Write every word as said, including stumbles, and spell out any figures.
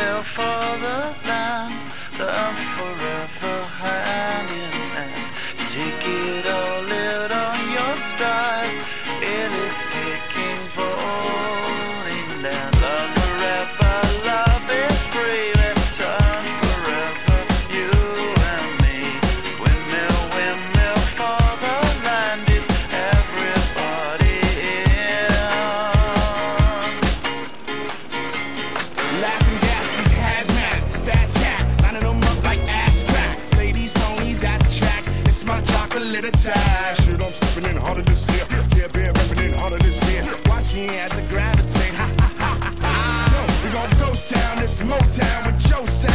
windmill for the land, the forever hand in hand. Take it all out on your stride. It is taking voting down. Love forever, love is free. Let's turn forever, you and me. Windmill, windmill for the land. Is everybody in? Laughing gas, these hazmats, fast cat, lining them up like ass crack. Ladies, ponies at the track. It's my chocolate attack. Shit, I'm stepping in harder this year. Yeah, bear repping in harder this year. Watch me as I gravitate. Ha ha ha ha ha. Yo, we gon' ghost town, this Motown with Joe sound.